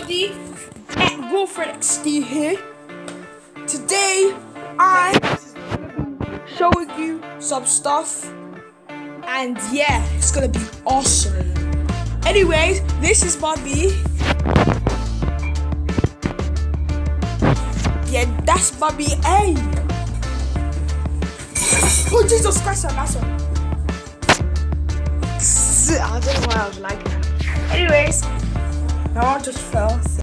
everybody, at Wilfred XD here. Today I'm showing you some stuff, and yeah, it's gonna be awesome. Anyways, this is Bobby. Yeah, that's Bobby. Hey! Oh Jesus Christ, that's one. I don't know why I was like that. Anyways, my one just fell.